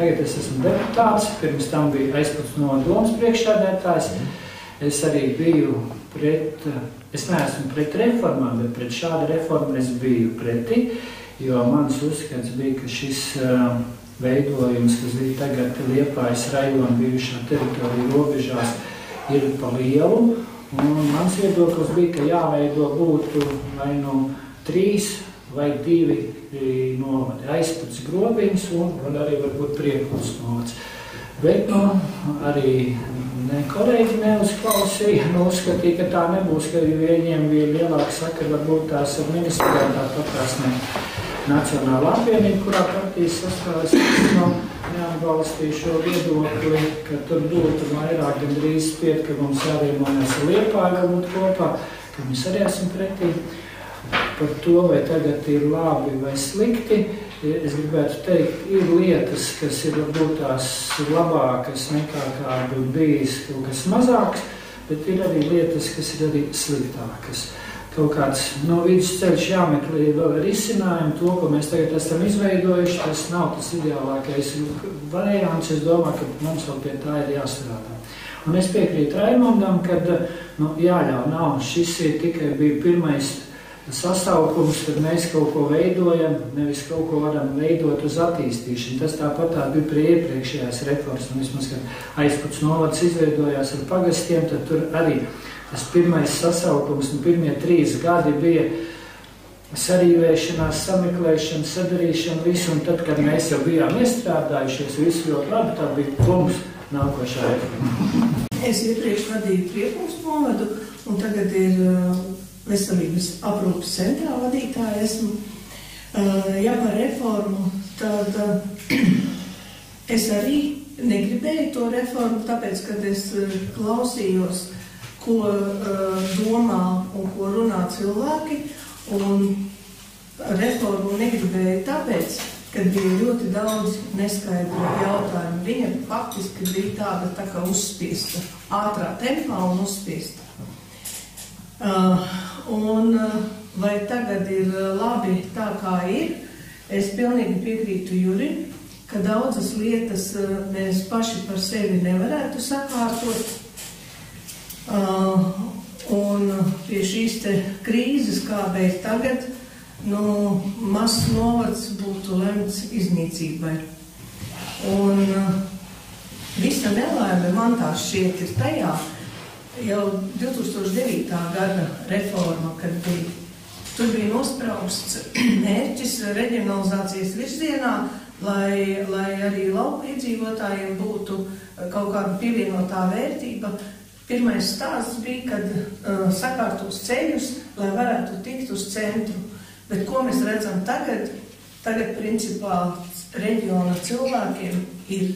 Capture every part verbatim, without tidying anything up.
Tagad es esmu deputāts, pirms tam biju Aizpils novada domas priekšsēdētājs. Es arī biju pret, es neesmu pret reformām, bet pret šādu reformu es biju pretī, jo mans uzskats bija, ka šis uh, veidojums, kas bija tagad Liepājas rajona bijušā teritorija robežās, ir pa lielu. Un mans viedoklis bija, ka jāveido būtu vai no trīs vai divi novadi, Aizpils, Grobiņas un arī varbūt Priekulas novads. Bet nu, arī ne kolēģi neuzklausīja, nu uzskatīja, ka tā nebūs, ka viņiem bija lielāka sakara, varbūt tās ar ministrijām tāpat tās ne Nacionāla apvienība, kurā partijas sastāvēs, nu, neatbalstīja šo viedokli, ka tur būtu vairāk gandrīz spied, ka mums jāvienojas ar Liepāju būt kopā, ka mēs arī esam pretī. Par to, vai tagad ir labi vai slikti, es gribētu teikt, ir lietas, kas ir varbūt tās labākas nekā kādu bijis kaut kas mazāks, bet ir arī lietas, kas ir arī sliktākas. Kaut kāds no vidusceļš jāmeklē vēl risinājumu, to, ko mēs tagad esam izveidojuši, tas nav tas ideālākais variants, es domāju, ka mums vēl pie tā ir jāstrādā. Un es piekrītu Raimondam, kad, nu, jāļauj nav, šis ir tikai bija pirmais sasaukums, kad mēs kaut ko veidojam, nevis kaut ko varam veidot uz attīstīšanu. Tas tāpat tā bija pie iepriekšējās reformas, un vismaz, kad Aizpils novads izveidojās ar pagastiem, tad tur arī tas pirmais sasaukums, un pirmie trīs gadi bija sarīvēšanās, sameklēšana, sadarīšana, visu, un tad, kad mēs jau bijām iestrādājušies, visu ļoti labi, tā bija mums nākošā reforma. Es iepriekš vadīju Priekulas novadu, un tagad ir veselības aprūpes centrā vadītāja esmu. Ja par reformu, tad es arī negribēju to reformu, tāpēc, kad es klausījos, ko domā un ko runā cilvēki, un reformu negribēju tāpēc, kad bija ļoti daudz neskaidru jautājumu. Viņa faktiski bija tāda tā kā uzspiesta, ātrā tempā un uzspiesta. Uh, un uh, vai tagad ir labi tā, kā ir, es pilnīgi piekrītu Jurim, ka daudzas lietas uh, mēs paši par sevi nevarētu sakārtot. Uh, un pie šīs te krīzes, kāda ir tagad, nu, mazs novads būtu lemts iznīcībai. Un uh, visa nelaime man tā šķiet ir tajā, jau divtūkstoš devītā gada reforma, kad bija, tur bija nosprausts mērķis reģionalizācijas virzienā, lai, lai arī lauku iedzīvotājiem būtu kaut kāda pievienotā vērtība. Pirmais stāsts bija, kad uh, sakārtos ceļus, lai varētu tikt uz centru. Bet ko mēs redzam tagad? Tagad principā reģiona cilvēkiem ir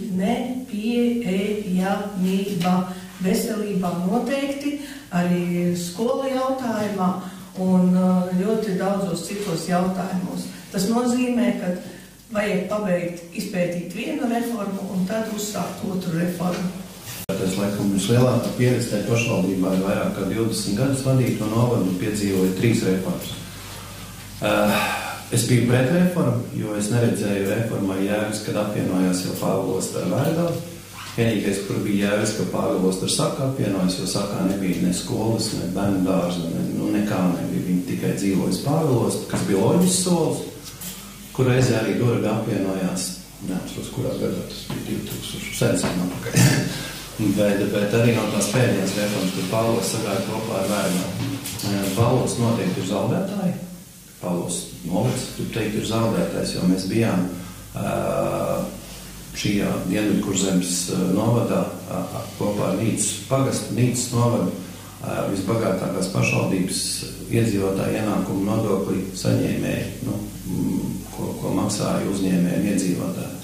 nepieejamība. Veselībā noteikti, arī skolu jautājumā un ļoti daudzos citos jautājumos. Tas nozīmē, ka vajag pabeigt izpētīt vienu reformu un tad uzsākt otru reformu. Tas, laikam, vislielākā pieredze tajā pašvaldībā ir vairāk kā divdesmit gadus vadīt un novadu piedzīvoja trīs reformas. Uh, es biju pret reformu, jo es neredzēju reformai jēgas, kad apvienojās jau Pāvilosta ar Vērgālu. Vienīgais, kur bija jēgas, ka Pāvilosta ar Sakā apvienojas, jo Sakā nebija ne skolas, ne bērnu dārza, ne, nu, nekā nebija. Viņi tikai dzīvojas Pāvilosta, kas bija loģisks solis, kur reizē arī Duraga apvienojās, neatceros, kurā gadā tas bija divi tūkstoši sen apakaļ. bet, bet arī no tās pēdējās reformas, kur Pāvilosta sagāja kopā ar Vērgālu. Pāvilosta noteikti ir zaudētāji, Pāvilosta novads, tur teikt, ir zaudētājs, jo mēs bijām uh, šajā Dienvidkurzemes novadā kopā ar Nīcas pagastu, Nīcas novadu visbagātākās pašvaldības iedzīvotāju ienākumu nodokli saņēmēji, nu, ko, ko maksāja uzņēmēji iedzīvotāji.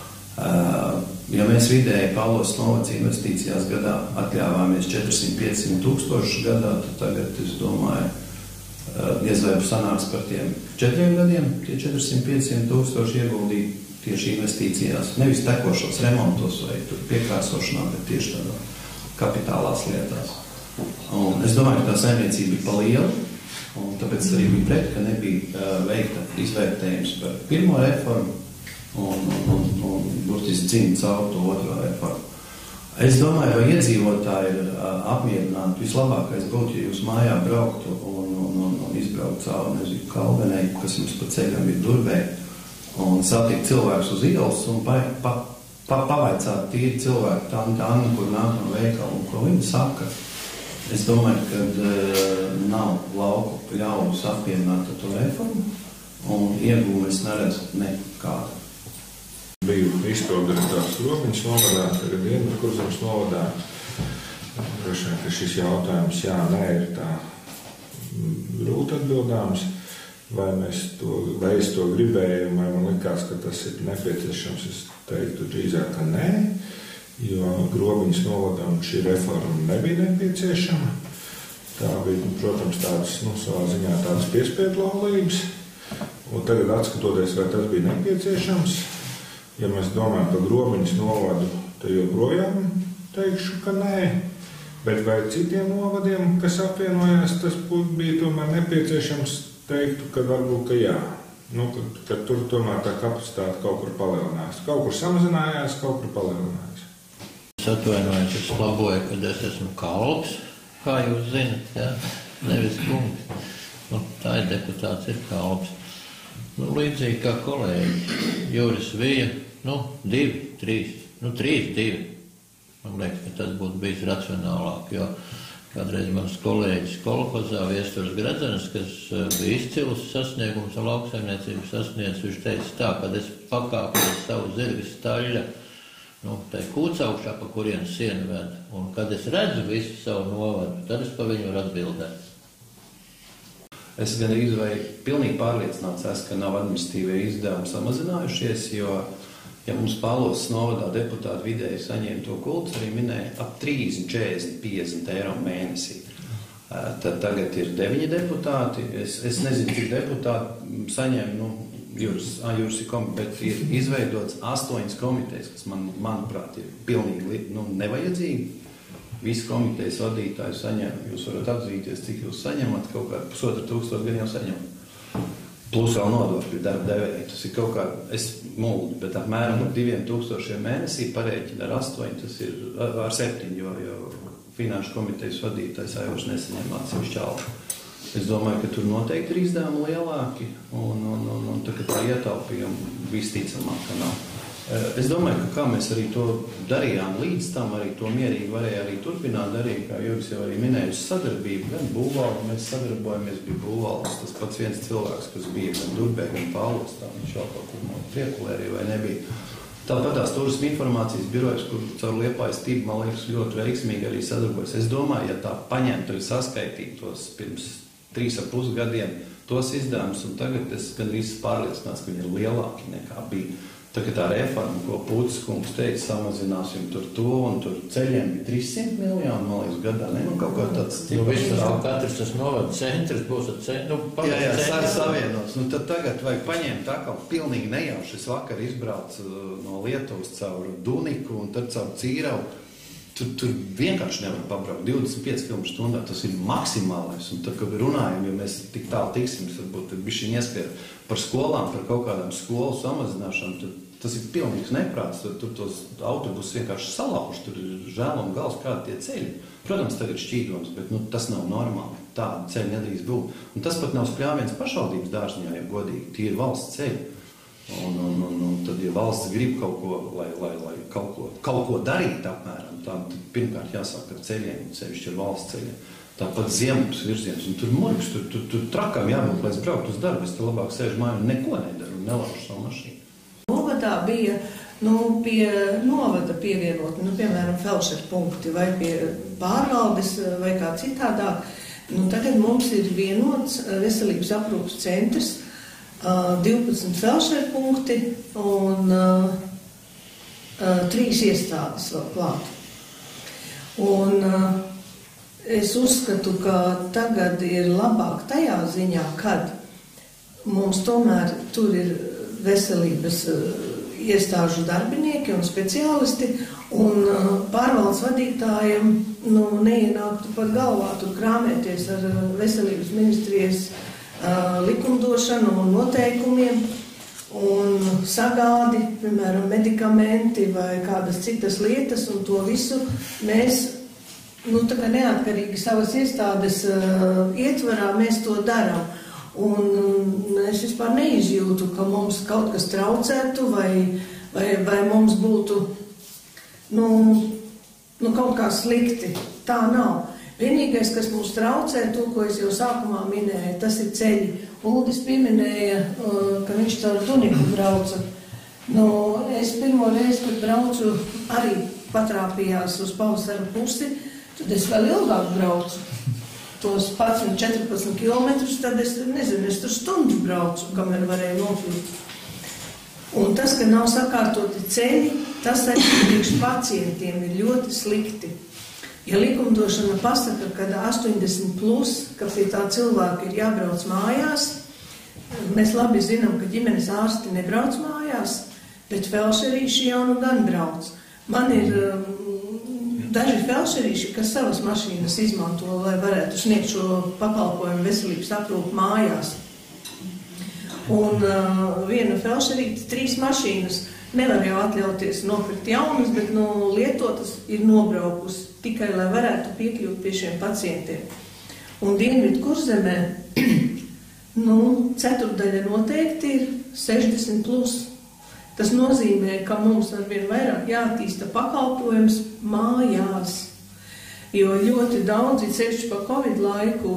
Ja mēs vidēji Pāvilosta novads investīcijās gadā atļāvāmies četrsimt piecsimt tūkstoši gadā, tad tagad, es domāju, diez vai sanāks par tiem četriem gadiem, tie četrsimt piecsimt tūkstoši ieguldīt tieši investīcijās, nevis tekošos remontos vai piekārsošanā, bet tieši tādā kapitālās lietās. Un es domāju, ka tā saimniecība ir pa liela, un tāpēc arī bija pret, ka nebija uh, veikta izvērtējums par pirmo reformu, un, un, un, un burtiski dzina caur to otro reformu. Es domāju, vai iedzīvotāji ir apmierināti. Vislabākais būtu, ja jūs mājā brauktu un, un, un, un izbraukt cauri, nezinu, Kalvenei, kas jums pa ceļam ir Durbē, un satikt cilvēkus uz ielas un pa, pa, pa, pavaicāt tīri cilvēku tādu Annu, kur nāk no veikala un ko viņi saka. Es domāju, ka uh, nav lauku ļaudis apmierināt ar to reformu, un iegūmu es neredzu nekādu. Biju izpildirektārs Grobiņas novadā, tagad Dienvidkurzemes novadā. Droši vien, ka šis jautājums jā, nē, ir tā grūti atbildāms, vai, mēs to, vai es to gribēju, vai man likās, ka tas ir nepieciešams. Es teiktu drīzāk, ka nē, jo Grobiņas novadām šī reforma nebija nepieciešama. Tā bija, protams, tādas, nu, savā ziņā tādas piespiedu laulības. Un tagad atskatoties, vai tas bija nepieciešams, ja mēs domājam par Grobiņas novadu, tad joprojām teikšu, ka nē. Bet vai citiem novadiem, kas apvienojās, tas būtu bija tomēr nepieciešams, teiktu, ka varbūt, ka jā. Nu, ka, ka tur tomēr tā kapacitāte kaut kur palielinājās. Kaut kur samazinājās, kaut kur palielinājās. Es atvainojos, es laboju, kad es esmu kalps, kā jūs zinat, jā, nevis kungs. Nu, tā ir deputāts, ir kalps. Nu, līdzīgi kā kolēģi, Juris Vija, nu, divi, trīs, nu, trīs, divi. Man liekas, ka tas būtu bijis racionālāk, jo kādreiz mans kolēģis kolhozā Viesturs Gredzenes, kas bija izcils sasniegums un lauksaimniecības sasniedz, viņš teica tā, kad es pakāpu uz savu zirga staļļa, nu, tai kūcaukšā, pa kurien sienu ved, un kad es redzu visu savu novadu, tad es pa viņu varu atbildēt. Es gandrīz vai pilnīgi pārliecināts esmu, ka nav administratīvie izdevumi samazinājušies, jo, ja mums Pālos novadā deputāti vidēji saņēma to kultus, arī minēja ap trīsdesmit, četrdesmit, piecdesmit eiro mēnesī. Tad tagad ir deviņi deputāti. Es, es nezinu, cik deputāti saņem, nu, Juris, ah, Juris ir komiteja, bet ir izveidots astoņas komitejas, kas, man, manuprāt, ir pilnīgi, nu, nevajadzīgi. Visi komitejas vadītāji saņem, jūs varat atzīties, cik jūs saņemat, kaut kā pusotru tūkstošu gan jau saņemat. Plus vēl nodokļu darba devēji. Tas ir kaut kā, es muldu, bet apmēram ar diviem tūkstošiem mēnesī parēķina ar astoņi, tas ir ar, ar septiņi, jo, jo finanšu komitejas vadītājs Aivars nesaņem atsevišķu algu. Es domāju, ka tur noteikti ir izdevumi lielāki, un, un, un, un tā, ka tā ietaupījuma visticamāk, ka nav. Es domāju, ka kā mēs arī to darījām līdz tam, arī to mierīgi varēja arī turpināt darīt, kā Juris jau arī minēja, sadarbību, gan Būvaldu, mēs sadarbojamies, bija Būvalds, tas pats viens cilvēks, kas bija gan Durbē, gan Pālos, tā viņš jau kaut kur no Priekulērī vai nebija. Tāpat tās turisma informācijas birojas, kur caur Liepājas tību, man liekas, ļoti veiksmīgi arī sadarbojas. Es domāju, ja tā paņemtu arī saskaitītos pirms trīs ar pus gadiem tos izdevumus, un tagad es gandrīz pārliecināts, ka viņi ir lielāki nekā bija. Tā kā tā reforma, ko Pūtis kungs teica, samazināsim tur to, un tur ceļiem bija trīssimt miljoni, man liekas, gadā, ne? Nu, kaut kā tāds... Nu, viss tas, ka katrs tas novada centrs būs ar centru, nu, jā, jā, centrs savienots. Nu, tad tagad vajag paņemt tā kā pilnīgi nejauši. Es vakar izbraucu no Lietuvas caur Duniku un tad caur Cīravu. Tur, tur vienkārši nevar pabraukt divdesmit pieci kilometri stundā, tas ir maksimālais. Un tad, kad runājam, ja mēs tik tālu tiksim, varbūt bišķiņ iespēja par skolām, par kaut kādām skolu samazināšanu, tad tas ir pilnīgs neprāts. Tur, tur tos autobusus vienkārši salauž, tur ir žēl un gals kādi tie ceļi. Protams, tagad šķīdons, bet nu, tas nav normāli. Tāda ceļa nedrīkst būt. Un tas pat nav spļāviens pašvaldības dārziņā, ja godīgi. Tie ir valsts ceļi. Un, un, un, un tad, ja valsts grib kaut ko, lai, lai, lai kaut, ko, kaut ko darīt apmēram, tad pirmkārt jāsāk ar ceļiem, sevišķi ar valsts ceļiem. Tāpat Ziemaps virziens, un tur murgs, tur, tur, tur trakam jābūt, lai es braukt uz darbu, es te labāk sēžu māju un neko nedaru un nelaužu savu mašīnu. Novadā bija, nu, pie novada pievienot, nu, piemēram, felšeru punkti vai pie pārvaldes vai kā citādāk. Nu, tagad mums ir vienots veselības aprūpas centrs, divpadsmit felšeru punkti un uh, uh, trīs iestādes vēl klāt. Un uh, es uzskatu, ka tagad ir labāk tajā ziņā, kad mums tomēr tur ir veselības uh, iestāžu darbinieki un speciālisti, un uh, pārvaldes vadītājiem nu, neienāktu pat galvā tur krāmēties ar uh, veselības ministrijas likumdošanu un noteikumiem, un sagādi, piemēram, medikamenti vai kādas citas lietas, un to visu mēs, nu, tā kā neatkarīgi savas iestādes uh, ietvarā, mēs to darām. Un um, es vispār neizjūtu, ka mums kaut kas traucētu vai, vai, vai mums būtu, nu, nu, kaut kā slikti. Tā nav. Vienīgais, kas mums traucē, to, ko es jau sākumā minēju, tas ir ceļi. Uldis pieminēja, ka viņš caur Tuniku brauca. Nu, es pirmo reizi, kad braucu, arī patrāpījās uz Pavasara pusi, tad es vēl ilgāk braucu. Tos pats un četrpadsmit kilometrus, tad es, nezinu, es tur stundu braucu, kamēr varēju nokļūt. Un tas, ka nav sakārtoti ceļi, tas arī priekš pacientiem ir ļoti slikti. Ja likumdošana pasaka, ka astoņdesmit plus, ka pie tā cilvēka ir jābrauc mājās, mēs labi zinām, ka ģimenes ārsti nebrauc mājās, bet felšerīši jau nu gan brauc. Man ir um, daži felšerīši, kas savas mašīnas izmanto, lai varētu sniegt šo pakalpojumu veselības aprūpu mājās. Un uh, viena felšerīte, trīs mašīnas, nevar jau atļauties nopirkt jaunas, bet nu, lietotas ir nobraukusi tikai, lai varētu piekļūt pie šiem pacientiem. Un Dienvidu Kurzemē, nu, ceturdaļa noteikti ir sešdesmit plus. Tas nozīmē, ka mums arvien vairāk jāattīsta pakalpojums mājās. Jo ļoti daudzi, ceļš pa Covid laiku,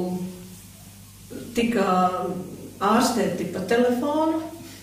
tika ārstēti pa telefonu,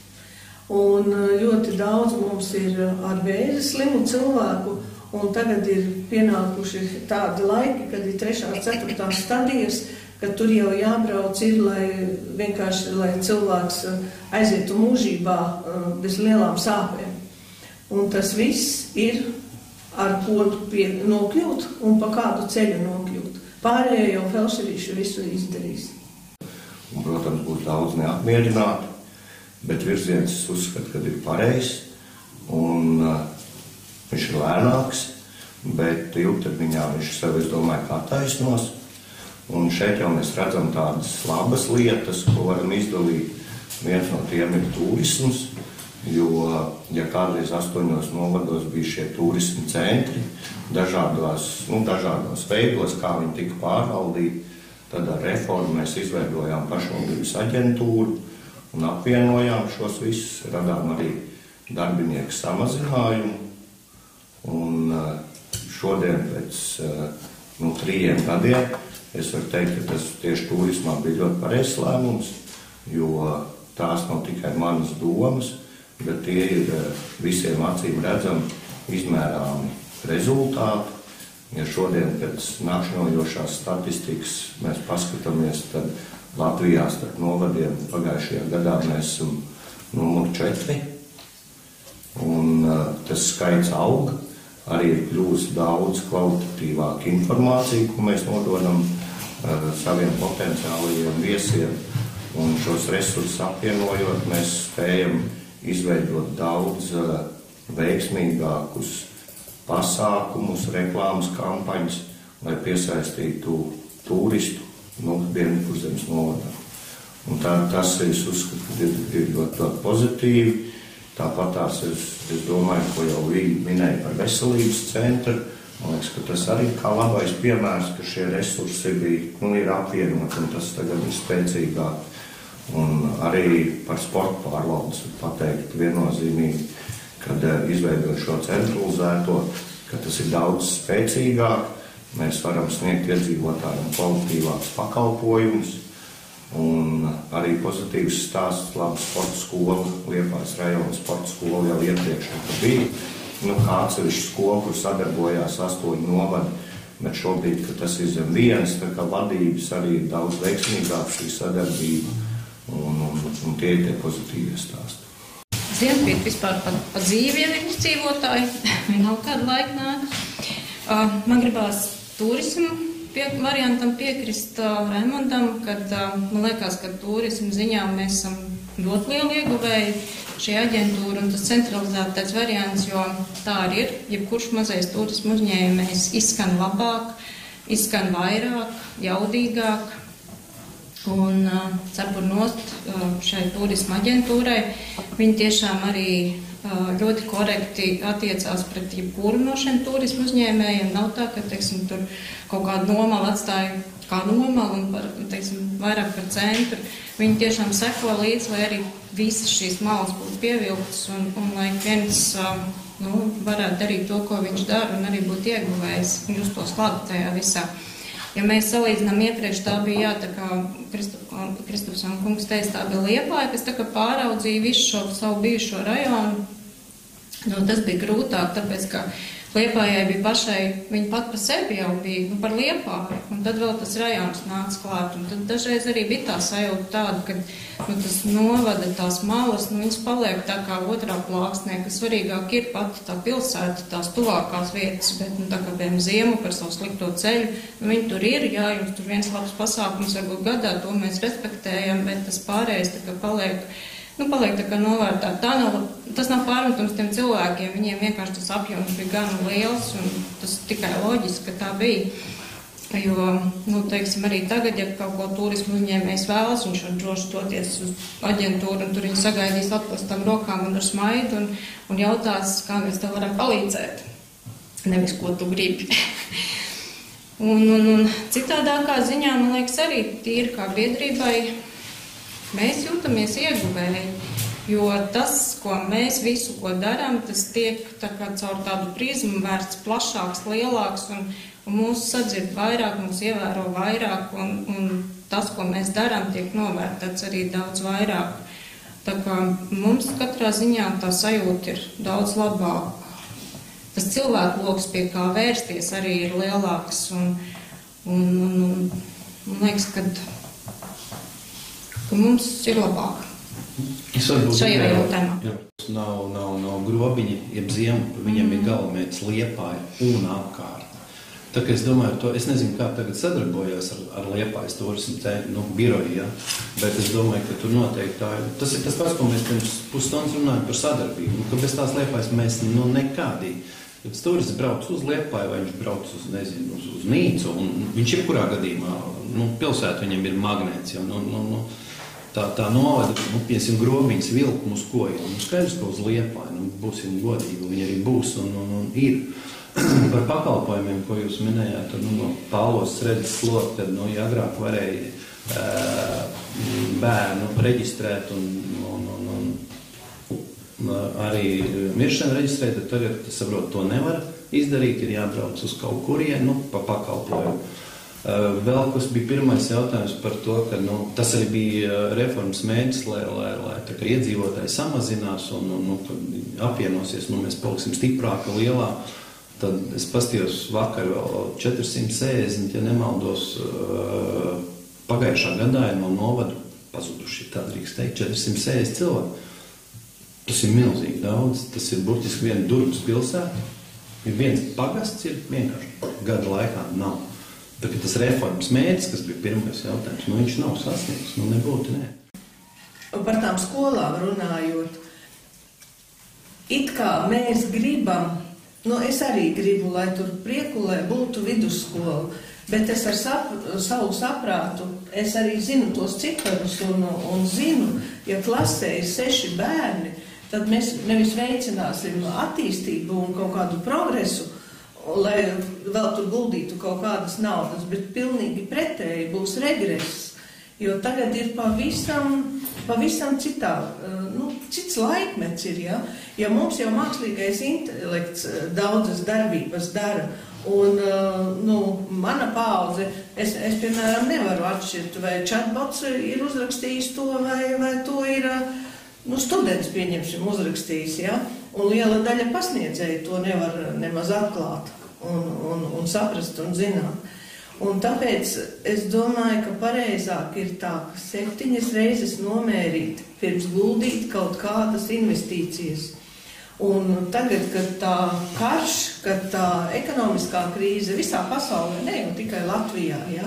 un ļoti daudz mums ir ar vēzi slimu cilvēku, un tagad ir pienākuši tādi laiki, kad ir trešās, ceturtās stadijas, kad tur jau jābrauc ir, lai vienkārši, lai cilvēks aizietu mūžībā bez lielām sāpēm. Un tas viss ir ar ko pie, nokļūt un pa kādu ceļu nokļūt. Pārējie jau felšerīši visu izdarīs. Un, protams, būs daudz neapmierināti, bet virziens es uzskatu, ka ir pareizs, un uh, viņš ir lēnāks, bet ilgtermiņā viņš sev, es domāju, kā taisnos. Un šeit jau mēs redzam tādas labas lietas, ko varam izdalīt. Viens no tiem ir turisms, jo, ja kādreiz astoņos novados bija šie turismu centri, dažādos, nu, dažādos veidos, kā viņi tika pārvaldīti, tad ar reformu mēs izveidojām pašvaldības aģentūru un apvienojām šos visus, radām arī darbinieku samazinājumu. Un šodien pēc nu, trījiem gadiem es varu teikt, ka tas tieši turismā bija ļoti pareizs lēmums, jo tās nav tikai manas domas, bet tie ir visiem acīm redzami izmērāmi rezultāti. Ja šodien pēc nākšņojošās statistikas mēs paskatāmies, tad Latvijā starp novadiem pagājušajā gadā mēs esam numur četri, un uh, tas skaits auga. Arī ir kļūst daudz kvalitatīvāka informācija, ko mēs nododam uh, saviem potenciālajiem viesiem, un šos resursus apvienojot, mēs spējam izveidot daudz uh, veiksmīgākus pasākumus, reklāmas kampaņas, lai piesaistītu turistu no Dienvidkurzemes novadā. Un tā, tas, es uzskatu, ir, ir ļoti, ļoti pozitīvi. Tāpat tās es, es domāju, ko jau viņi minēja par veselības centru. Man liekas, ka tas arī kā labais piemērs, ka šie resursi bija, nu, ir apvienot, un tas tagad ir spēcīgāk. Un arī par sporta pārvaldes pateikt viennozīmīgi, kad izveidot šo centralizēto, ka tas ir daudz spēcīgāk, mēs varam sniegt iedzīvotājiem kvalitīvākus pakalpojumus, un arī pozitīvs stāsts, laba sporta skola, Liepājas rajona sporta skola jau iepriekš bija, nu, kā atsevišķa skola, kur sadarbojās astoņi novadi, bet šobrīd, ka tas ir zem vienas, tā kā vadības arī ir daudz veiksmīgāk šī sadarbība, un, un, un tie ir tie pozitīvie stāsti. Dienpīt vispār pa, pa dzīvi ir izdzīvotāji, vienalga kādu laiku nāk. Uh, man gribās turismu pie, variantam piekrist uh, Raimondam, kad uh, man liekas, ka turismu ziņā mēs esam ļoti lielu ieguvēji šī aģentūra un tas centralizētais variants, jo tā arī ir. Jebkurš mazais turismu uzņēmējs izskan labāk, izskan vairāk, jaudīgāk. Un uh, cepur nost uh, šai turisma aģentūrai. viņi tiešām arī ļoti korekti attiecās pret jebkuru no šiem turismu uzņēmējiem. Nav tā, ka, teiksim, tur kaut kādu nomalu atstāja kā nomalu un par, teiksim, vairāk par centru. Viņi tiešām seko līdz, lai arī visas šīs malas būtu pievilktas un, un lai viens nu, varētu darīt to, ko viņš dara un arī būt ieguvējis un uz to slādu tajā visā. Ja mēs salīdzinām iepriekš, tā bija, jā, tā kā Kristofs un kungs teica, tā bija Liepāja, kas tā kā pāraudzīja visu šo savu bijušo rajonu. Nu, tas bija grūtāk, tāpēc, ka Liepājai bija pašai, viņa pat pa sevi jau bija nu, par Liepāju, un tad vēl tas rajons nāca klāt, un tad dažreiz arī bija tā sajūta tāda, ka nu, tas novada tās malas, nu, viņas paliek tā kā otrā plāksnē, ka svarīgāk ir pati tā pilsēta, tās tuvākās vietas, bet, nu, tā kā, piemēram, ziemu par savu slikto ceļu, nu, viņi tur ir, jā, jums tur viens labs pasākums varbūt gadā, to mēs respektējam, bet tas pārējais tā kā paliek, nu, paliek tā kā novērtāt. Tā nav, tas nav pārmetums tiem cilvēkiem, viņiem vienkārši tas apjoms bija gan liels, un tas tikai loģiski, ka tā bija. Jo, nu, teiksim, arī tagad, ja kaut ko turismu uzņēmējs vēlas, viņš var droši doties uz aģentūru, un tur viņi sagaidīs atpastām rokām un ar smaidu, un, un jautās, kā mēs tev varam palīdzēt. Nevis, ko tu gribi. un, un, un citādākā ziņā, man liekas, arī tīri kā biedrībai, mēs jūtamies ieguvēji, jo tas, ko mēs visu, ko darām, tas tiek tā kā caur tādu prizmu vērts plašāks, lielāks, un, un mūs sadzird vairāk, mūs ievēro vairāk, un, un tas, ko mēs darām, tiek novērtēts arī daudz vairāk. Tā kā mums katrā ziņā tā sajūta ir daudz labāka. Tas cilvēku loks, pie kā vērsties, arī ir lielāks, un, un, un, un, un liekas, kad ka mums ir labāk šajā jautājumā. Nav, nav, nav grobiņi, jeb ziemu, viņam mm. ir galamērķis Liepāja un apkārt. Tā kā es domāju, to, es nezinu, kā tagad sadarbojās ar, ar Liepājas turismu nu, biroju, ja? Bet es domāju, ka tur noteikti tā ir. Tas ir tas pats, ko mēs pirms pusstundas runājam par sadarbību, nu, ka bez tās Liepājas mēs nu nekādīgi. Kad turists brauc uz Liepāju vai viņš brauc uz, nezinu, uz, uz Nīcu, un viņš jebkurā gadījumā, nu, pilsēta viņam ir magnēts, jau, nu, nu, nu, Tā, tā novada, nu, piesim, grobiņas vilku mūs koju. Nu, skaidrs, ka uz Liepāju, nu, būsim godīgi, viņi arī būs un, un, un ir. Par pakalpojumiem, ko jūs minējāt, nu, no Pālos redzes slot, kad, nu, ja agrāk varēja uh, bērnu reģistrēt un, un, un, un arī miršanu reģistrēt, tad tagad, es saprotu, to nevar izdarīt, ir jābrauc uz kaut kurien, nu, pa pakalpojumu. Uh, vēl, kas bija pirmais jautājums par to, ka nu, tas arī bija reformas mērķis, lai, lai, lai tā kā iedzīvotāji samazinās un, un nu, apvienosies, nu, mēs paliksim stiprāka, lielā. Tad es pastījos vakar vēl četri simti sešdesmit, ja nemaldos, uh, pagājušā gadā ir no novadu pazuduši, tā drīkst teikt, četri simti sešdesmit cilvēki. Tas ir milzīgi daudz, tas ir burtiski viena Durgas pilsēta. Ir viens pagasts, ir vienkārši gada laikā nav. Tā kā tas reformas mērķis, kas bija pirmais jautājums, nu viņš nav sasniegts, nu nebūtu, nē. Par tām skolām runājot, it kā mēs gribam, nu es arī gribu, lai tur Priekulē būtu vidusskola, bet es ar sap, savu saprātu, es arī zinu tos ciparus un, un zinu, ja klasē ir seši bērni, tad mēs nevis veicināsim attīstību un kaut kādu progresu, lai vēl tur guldītu kaut kādas naudas, bet pilnīgi pretēji būs regress, jo tagad ir pavisam, pavisam citā, nu, cits laikmets ir, ja? Ja mums jau mākslīgais intelekts daudzas darbības dara, un, nu, mana paudze, es, es, piemēram, nevaru atšķirt, vai chatbots ir uzrakstījis to, vai, vai to ir, nu, students, pieņemsim, uzrakstījis, ja? Un liela daļa pasniedzēju to nevar nemaz atklāt un, un, un saprast un zināt. Un tāpēc es domāju, ka pareizāk ir tā, ka septiņas reizes nomērīt, pirms guldīt kaut kādas investīcijas. Un tagad, kad tā karš, kad tā ekonomiskā krīze visā pasaulē, ne jau tikai Latvijā, ja,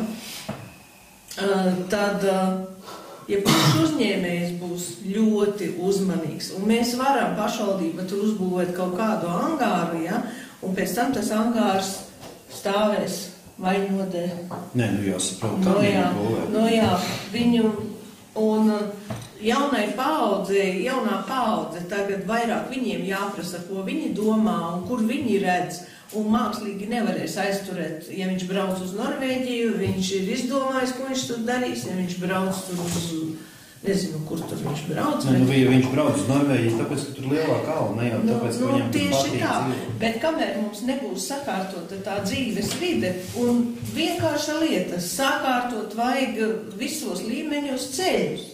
tad jebkurš uzņēmējs būs ļoti uzmanīgs. Un mēs varam pašvaldība tur uzbūvēt kaut kādu angāru, ja, un pēc tam tas angārs stāvēs vaļņodē. Nē, nu jāsaprot, kā no, jā, viņu būvēt. No jā, viņu, un jaunai paaudzei, jaunā paudze tagad vairāk viņiem jāprasa, ko viņi domā un kur viņi redz. Un mākslīgi nevarēs aizturēt, ja viņš brauc uz Norvēģiju, viņš ir izdomājis, ko viņš tur darīs, ja viņš brauc tur uz... Nezinu, kur tur viņš brauc. Ne, nu, ja viņš brauc uz Norvēģiju, tāpēc, ka tur lielā kalna, ne jau nu, tāpēc, ka nu, viņam tur patīk tā. dzīve. Bet kamēr mums nebūs sakārtota tā dzīves vide un vienkārša lieta, sakārtot vajag visos līmeņos ceļus.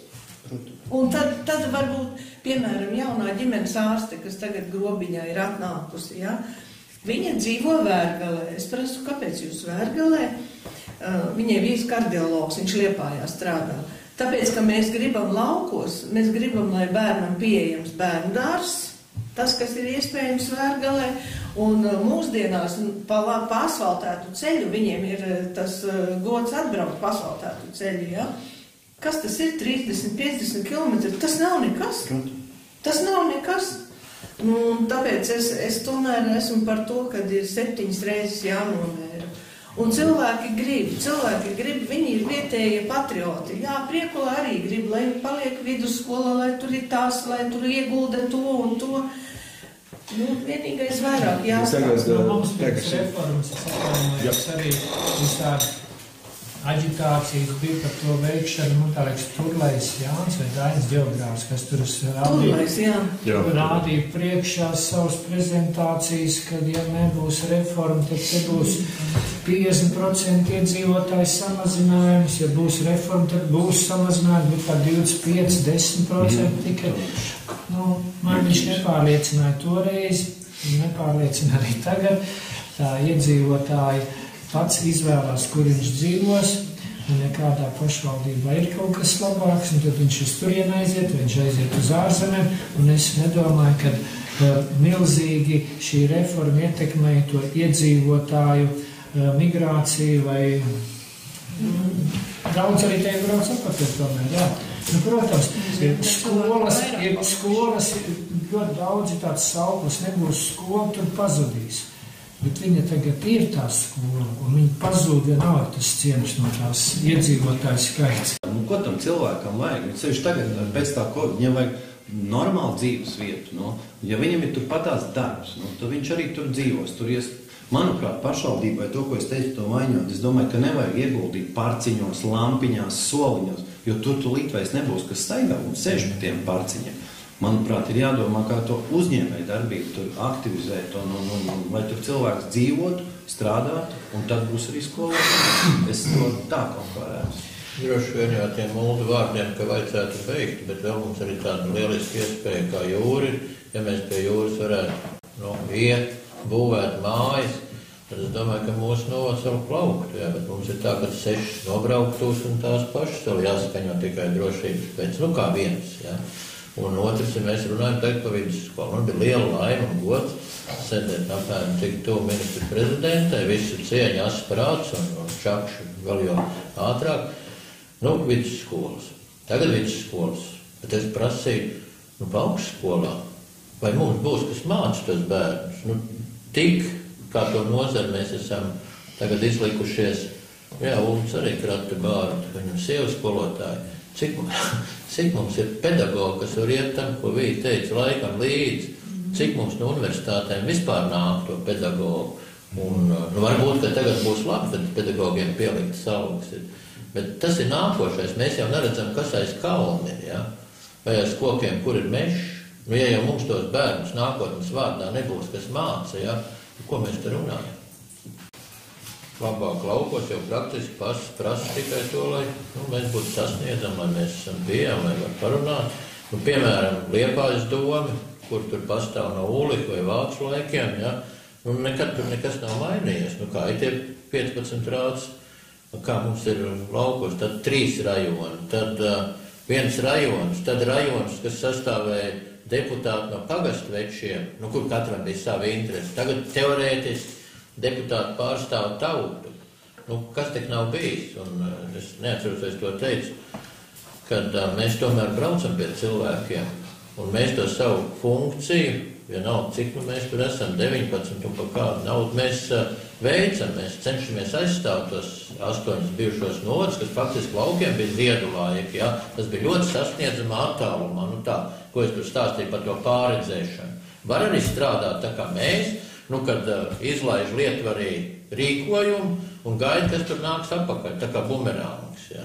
Un tad, tad varbūt, piemēram, jaunā ģimenes ārste, kas tagad Grobiņā ir atnākusi, ja? Viņa dzīvo Vērgalē. Es prasu, kāpēc jūs Vērgalē? Uh, viņai vīrs kardiologs, viņš Liepājā strādā. Tāpēc, ka mēs gribam laukos, mēs gribam, lai bērnam pieejams bērndārs, tas, kas ir iespējams Vērgalē, un mūsdienās pa, pa asfaltētu ceļu, viņiem ir tas gods atbraukt pa asfaltētu ceļu, ja? Kas tas ir? trīsdesmit, piecdesmit kilometri? Tas nav nekas. Tas nav nekas. Nu, tāpēc es, es tomēr esmu par to, kad ir septiņas reizes jānovēra. Un cilvēki grib, cilvēki grib, viņi ir vietējie patrioti. Jā, Priekulā arī grib, lai paliek vidusskola, lai tur ir tās, lai tur iegulda to un to. Nu, vienīgais vairāk jāstāv. No mums pēc reformas, es atvainojos arī visādi aģitācijas bija par to veikšanu, nu tā liekas Turlais Jānis vai Dainis ģeogrāfs, kas tur rādīja, rādīja priekšā savas prezentācijas, kad ja nebūs reforma, tad te būs piecdesmit procenti iedzīvotājs samazinājums, ja būs reforma, tad būs samazinājums, bet tā divdesmit pieci, desmit procenti tikai. Nu, man viņš nepārliecināja toreiz, nepārliecina arī tagad, tā iedzīvotāji pats izvēlās, kur viņš dzīvos, un ja kādā pašvaldībā ir kaut kas labāks, un tad viņš uz turieni aiziet, viņš aiziet uz ārzemēm, un es nedomāju, ka uh, milzīgi šī reforma ietekmēja to iedzīvotāju uh, migrāciju, vai mm, daudz arī te brauc apakaļ tomēr, jā. Nu, protams, ir skolas, ir skolas, ir ļoti daudzi tāds sauklis, nebūs skola, tur pazudīs. Bet viņa tagad ir tā skola, un viņa pazūd vienalga tas ciems no tās iedzīvotāju skaits. Nu, ko tam cilvēkam vajag? Ceļš tagad pēc tā, ko viņam vajag normālu dzīves vietu. No? Ja viņam ir tur patās darbs, no, tad viņš arī tur dzīvos. Tur ies, manuprāt, pašvaldībai to, ko es teicu, to maiņot, es domāju, ka nevajag ieguldīt parciņos, lampiņās, soliņos, jo tur tu līt vairs nebūs, kas staigā un sēž pie tiem parciņiem. Manuprāt, ir jādomā, kā to uzņēmēju darbību tur aktivizēt, un, un, un, un lai tur cilvēks dzīvotu, strādātu, un tad būs arī skolā. Es to tā kaut kā redzu. Droši vien jau tiem muldu vārdiem, ka vajadzētu veikt, bet vēl mums arī tāda lieliska iespēja kā jūri, ja mēs pie jūras varētu no, iet, būvēt mājas, tad es domāju, ka mūsu novads vēl plauktu, jā, bet mums ir tā, ka sešas nobrauktos un tās pašas vēl jāskaņo tikai drošības pēc, nu kā viens, jā. Un otrs, ja mēs runājam tagad pa vidusskolu, man bija liela laima un gods sēdēt apmēram tik tuvu ministru prezidentē, visu cieņu asprāts un, un čakšu vēl jau ātrāk. Nu, vidusskolas. Tagad vidusskolas. Bet es prasīju, nu, pa augšskolā, vai mums būs, kas māca tos bērnus. Nu, tik, kā to nozari mēs esam tagad izlikušies, jā, Ulms arī krata bāru, viņam sievas skolotāji. Cik, cik mums ir pedagogi, kas var iet tam, ko Vīta teica, laikam līdzi, cik mums no universitātēm vispār nāk to pedagogu. Un, nu, varbūt, ka tagad būs labi, tad pedagogiem pieliktas algas. Bet tas ir nākošais. Mēs jau neredzam, kas aiz kalni ir, ja? Vai aiz kokiem, kur ir mežs. Nu, ja jau mums tos bērnus nākotnes vārdā nebūs, kas māca, ja? Ko mēs te runājam? Labāk laukos jau praktiski prasa tikai to, lai nu, mēs būtu sasniedzami, lai mēs esam pieejami, lai var parunāt. Nu, piemēram, Liepājas domi, kur tur pastāv no Ulika vai Vācu laikiem, ja? Nu, nekad tur nekas nav mainījies. Nu, kā ir tie piecpadsmit rāds, nu, kā mums ir laukos, tad trīs rajoni, tad uh, viens rajons, tad rajons, kas sastāvēja deputāti no pagastu večiem, nu, kur katram bija savi interesi. Tagad teorētiski deputāti pārstāv tautu. Nu, kas tik nav bijis? Un uh, es neatceros, es to teicu, kad uh, mēs tomēr braucam pie cilvēkiem. un mēs to savu funkciju, vienalga, cik nu mēs tur esam, deviņpadsmit un pa kādu naudu, mēs uh, veicam, mēs cenšamies aizstāvot tos astoņus bijušos novadus, kas faktiski laukiem bija ziedu laiki, ja? Tas bija ļoti sasniedzamā attālumā, nu tā, ko es tur stāstīju par to pārredzēšanu. Var arī strādāt tā kā mēs, nu, kad uh, izlaiž lietvarī rīkojumu un gaida, kas tur nāks apakaļ, tā kā bumerāngs, ja?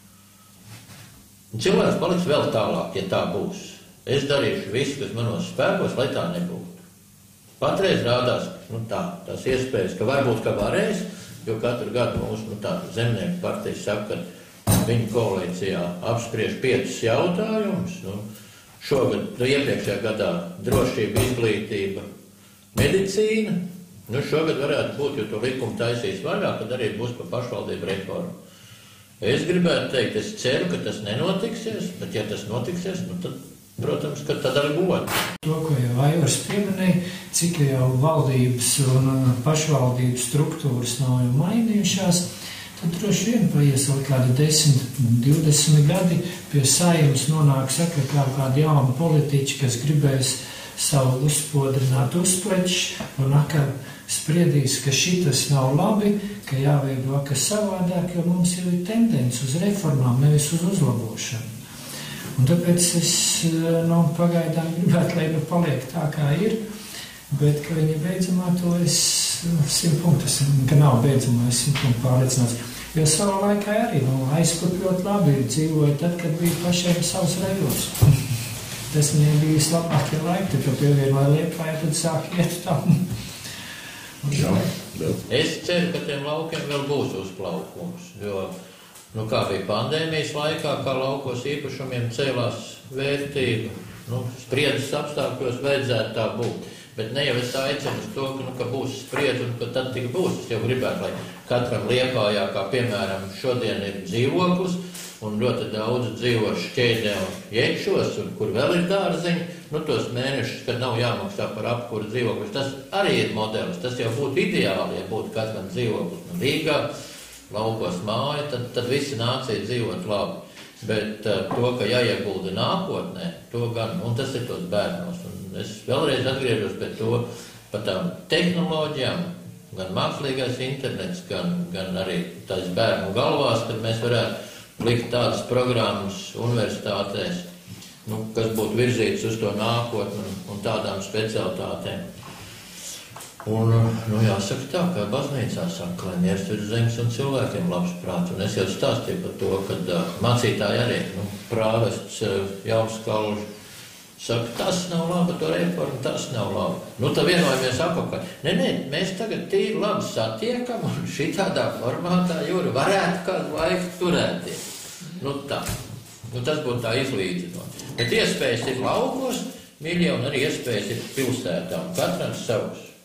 Un cilvēks paliks vēl tālāk, ja tā būs. Es darīšu visu, kas manos spēkos, lai tā nebūtu. Patreiz rādās, nu tā, tās iespējas, ka varbūt, ka varēs, jo katru gadu mūsu, nu tā, zemnieku partija saka, ka viņa koalīcijā apspriež piecus jautājumus, nu, šogad, nu, iepriekšējā gadā drošība, izglītība, medicīna, nu, šogad varētu būt, jo to likumu taisīs vaļā, kad arī būs par pašvaldību reformu. Es gribētu teikt, es ceru, ka tas nenotiksies, bet ja tas notiksies, nu tad, protams, ka tad ar godu. To, ko jau Aivars pieminēja, cik jau valdības un pašvaldības struktūras nav jau mainījušās, tad droši vien paies vēl kādi desmit, divdesmit gadi pie Saeimas nonāks atkal kā kādi jauni politiķi, kas gribēs savu uzspodrināt uzpleču un atkal spriedīs, ka šitas nav labi, ka jāveido kas savādāk, jo mums jau ir tendence uz reformām, nevis uz uzlabošanu. Un tāpēc es nu, pagaidām gribētu, lai paliek tā, kā ir, bet, ka viņa beidzamā to es simt punktus, ka nav beidzamā, es simt punktu pārliecināts. Jo savā laikā arī nu, aizput ļoti labi dzīvoja tad, kad bija pašiem savs rajos. Tas viņiem bija vislabākie laiki, tad, kad pievienoja Liepāju, tad sāk iet tam. Jā, es ceru, ka tiem laukiem vēl būs uzplaukums, jo, nu, kā bija pandēmijas laikā, kā laukos īpašumiem cēlās vērtība, nu, spriedzes apstākļos vajadzētu tā būt, bet ne jau es aicinu uz to, ka, nu, ka būs spriedze un ka tad tik būs. Es jau gribētu, lai katram Liepājā, kā piemēram šodien ir dzīvoklis, un ļoti daudz dzīvo šķēdē un iekšos, un kur vēl ir dārziņi, nu tos mēnešus, kad nav jāmaksā par apkuru dzīvokļus, tas arī ir modelis. Tas jau būtu ideāli, ja būtu katram dzīvoklis nu, Rīgā, laukos māja, tad, tad visi nācija dzīvot labi. Bet uh, to, ka jāiegulda nākotnē, to gan, un tas ir tos bērnos. Un es vēlreiz atgriežos pie to, par tām tehnoloģijām, gan mākslīgais internets, gan, gan arī tās bērnu galvās, kad mēs varētu likt tādas programmas universitātēs, nu, kas būtu virzītas uz to nākotni un, un tādām specialitātēm. Un, nu, jāsaka tā, ka baznīcā saka, lai miers ir zemes un cilvēkiem labs prāts. Un es jau stāstīju par to, kad uh, mācītāji arī, nu, prāvests uh, Jaunskaluži saka, tas nav labi, to reformu, tas nav labi. Nu, tad vienojamies apakaļ. Nē, nē, mēs tagad tīri labi satiekam un šitādā formātā jūri varētu kādu laiku turēties. Nu, tā. Nu, tas būtu tā izlīdzinot. Bet iespējas ir laukos, mīļie, un arī iespējas ir pilsētā, un katram savus.